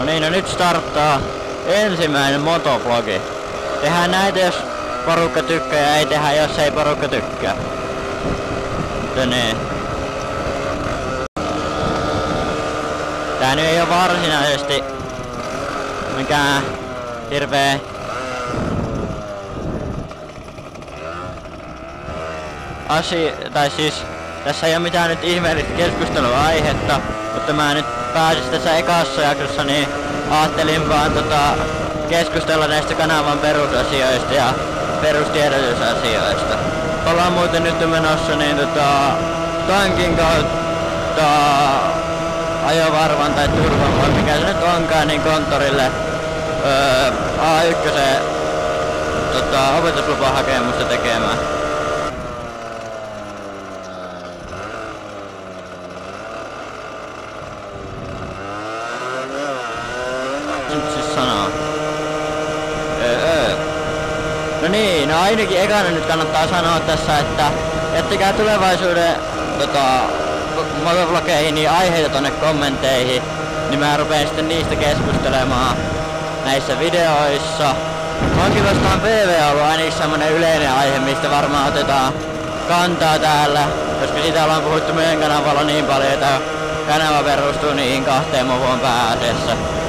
No niin, no nyt starttaa ensimmäinen motovlogi. Tehdään näitä jos porukka tykkää ja ei tehdä jos ei porukka tykkää. Mutta niin. Tää nyt ei oo varsinaisesti mikään hirvee tai siis tässä ei oo mitään nyt ihmeellistä keskusteluaihetta, mutta mä nyt pääsin tässä ekassa jaksossa, niin ajattelin vaan keskustella näistä kanavan perusasioista ja perustiedotusasioista. Ollaan muuten nyt menossa niin tankin kautta ajovarvan tai turvan, vai mikä se nyt onkaan, niin konttorille A1 opetuslupahakemusta tekemään. No niin, no ainakin ekana nyt kannattaa sanoa tässä, että jättäkää tulevaisuuden motovlogeihin niin aiheita tonne kommentteihin, niin mä rupeen sitten niistä keskustelemaan näissä videoissa. Onkin vastaan PV ollut ainakin semmonen yleinen aihe, mistä varmaan otetaan kantaa täällä, koska siitä ollaan puhuttu meidän kanavalla niin paljon, että kanava perustuu niihin kahteen movoon pääasiassa.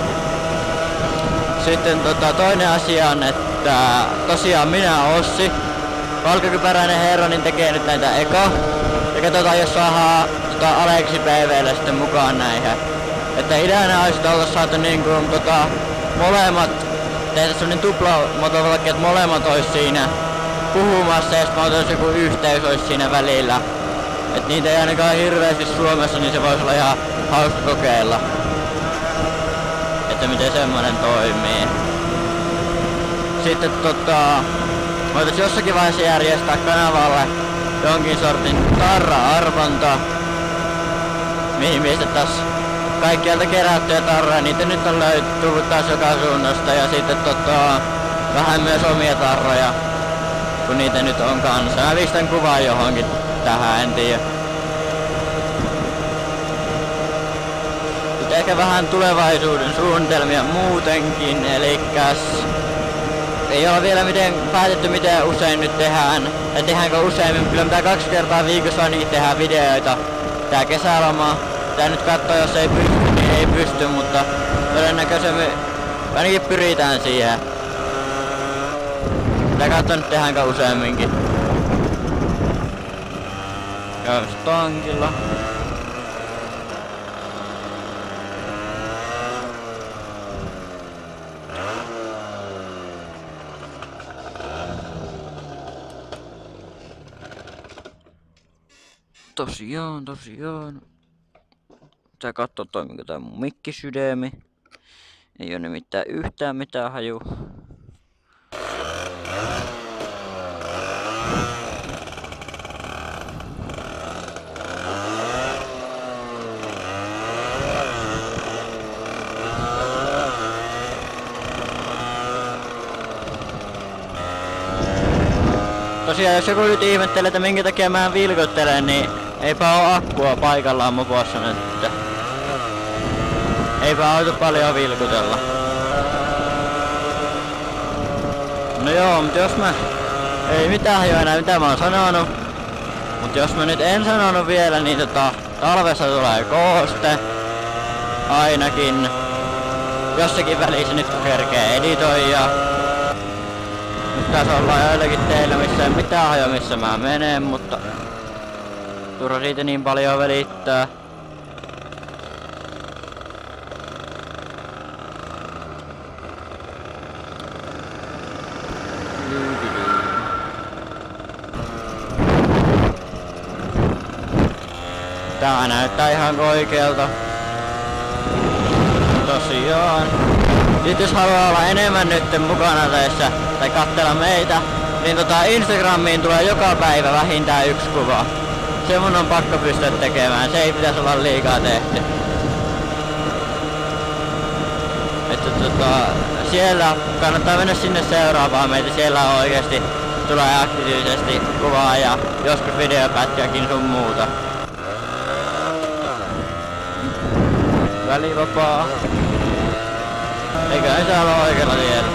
Sitten toinen asia on, että tosiaan minä Ossi, valkokypäräinen herra, niin tekee nyt näitä eka. Ja katsotaan jos saadaan Aleksi PVlle sitten mukaan näihin. Että ideana olisi olla saatu niinku molemmat tehdä semmonen tupla motovloggi, että molemmat ois siinä puhumassa ja sitten otais joku yhteys ois siinä välillä. Et niitä ei ainakaan hirveesti Suomessa, niin se vois olla ihan hauska kokeilla. Että miten semmonen toimii. Sitten voitais jossakin vaiheessa järjestää kanavalle jonkin sortin tarra-arvonta, mihin pistetään kaikkialta kerättyjä tarroja. Niitä nyt on tullut taas joka suunnasta ja sitten vähän myös omia tarroja, kun niitä nyt on kanssa. Mä pistän kuvaan johonkin tähän, en tiedä. Sitten ehkä vähän tulevaisuuden suunnitelmia muutenkin, elikkäs ei ole vielä päätetty miten usein nyt tehdään, ja tehdäänkö useimmin, kyllä pitää 2 kertaa viikossa ainakin tehdään videoita. Tää kesäloma, tää nyt kattoo jos ei pysty, niin ei pysty, mutta todennäköisesti ainakin pyritään siihen. Tää kattoo nyt tehdäänkö useamminkin. Käydään tankilla. Tosiaan. Tää kattoo toimiko tää mun mikkisydämi. Ei oo nimittäin yhtään mitään haju. Tosiaan jos joku nyt ihmettelee, että minkä takia mä vilkuttelen, niin eipä oo akkua paikallaan mopossa nyt. Eipä auta paljon vilkutella. No joo, mut jos mä... Ei mitään hajua enää mitä mä oon sanonut. Mut jos mä nyt en sanonut vielä, niin talvessa tulee kooste. Ainakin. Jossakin välissä nyt kun kerkee editoija. Nyt tässä ollaan joillakin teillä missä ei mitään hajoa missä mä menen, mutta turha siitä niin paljon välittää. Tää näyttää ihan oikealta. Tosiaan. Sitten jos haluaa olla enemmän nyt mukana tässä tai katsella meitä, niin Instagramiin tulee joka päivä vähintään 1 kuva. Se mun on pakko pystyä tekemään, se ei pitäisi olla liikaa tehty. Että siellä kannattaa mennä sinne seuraavaan meitä, siellä oikeesti tulee aktiivisesti kuvaa ja joskus videopätkiäkin sun muuta. Välivapaa. Eiköhän se ole oikealla tiellä.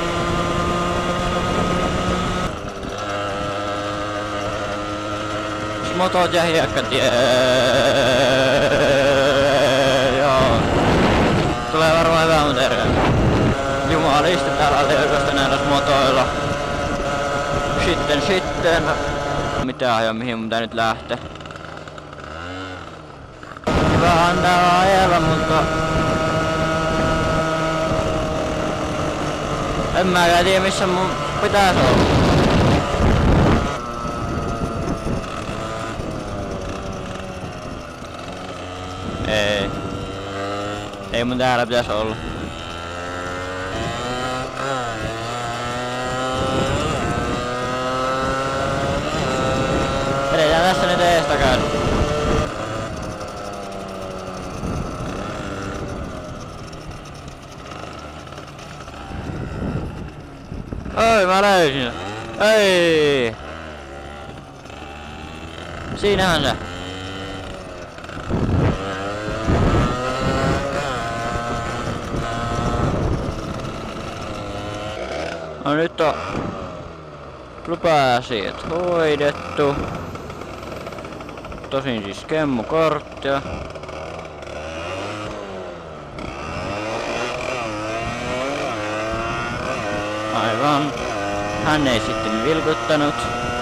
Motot ja hiekkatie. Joo. Tulee varmaan hyvää mun terve. Jumalista täällä liukosta näillä motoilla. Sitten. Mitä ajoa mihin mun pitää nyt lähteä? Hyvähän täällä ajella, mutta... En mäkään tiedä missä mun pitäis olla. Ei mun täällä pitäis olla. Edetään tässä nyt eestakään. Oi, mä löysin. Ei. Siinähän se. No nyt on lupa-asiat hoidettu. Tosin siis kemmukorttia. Aivan. Hän ei sitten vilkuttanut.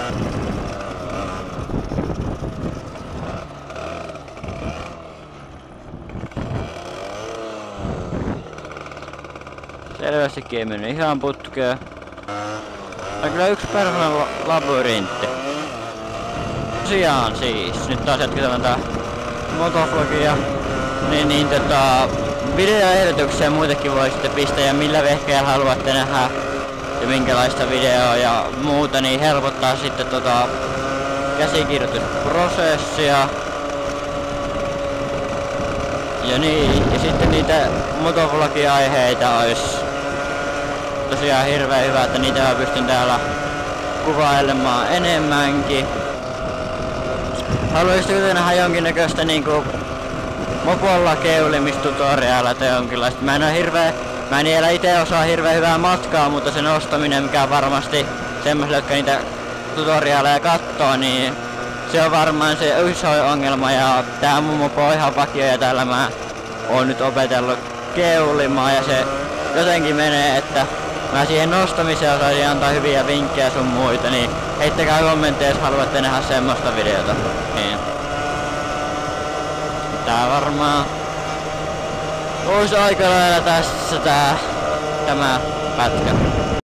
Selvästikin ei mennyt ihan putkeen. On kyllä yksi persoonallinen labyrintti. Tosiaan siis, nyt taas jatketaan tää motovlogia. Niin videoehdotuksia ja muitakin voi sitten pistää ja millä vehkeellä haluatte nähdä ja minkälaista videoa ja muuta, niin helpottaa sitten käsikirjoitusprosessia. Ja niin, ja sitten niitä motovlogi-aiheita olisi tosiaan hirveän hyvä, että niitä mä pystyn täällä kuvailemaan enemmänkin. Haluaisitteko te nähdä jonkinnäköistä niinku mopolla keulimistutoriaalia tai jonkinlaista? Mä en vielä ite osaa hirveän hyvää matkaa, mutta se nostaminen, mikä on varmasti semmoisille, jotka niitä tutoriaaleja kattoo, niin se on varmaan se isoin ongelma. Ja tää mun mopo on ihan vakio ja täällä mä oon nyt opetellut keulimaan ja se jotenkin menee, että mä siihen nostamiseen osaisin antaa hyviä vinkkejä sun muita, niin heittäkää kommentteja, jos haluatte nähdä semmoista videota. Niin. Tää varmaan olisi aika lailla tässä tämä pätkä.